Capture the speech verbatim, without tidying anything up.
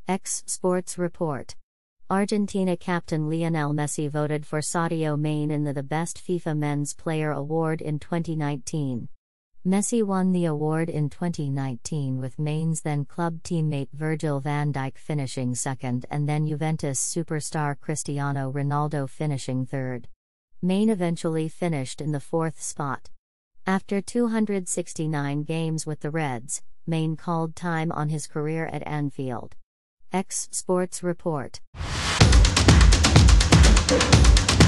X Sports Report. Argentina captain Lionel Messi voted for Sadio Mane in the, the Best FIFA Men's Player award in twenty nineteen. Messi won the award in twenty nineteen with Mane's then-club teammate Virgil van Dijk finishing second and then-Juventus superstar Cristiano Ronaldo finishing third. Mane eventually finished in the fourth spot. After two hundred sixty-nine games with the Reds, Mane called time on his career at Anfield. X Sports Report.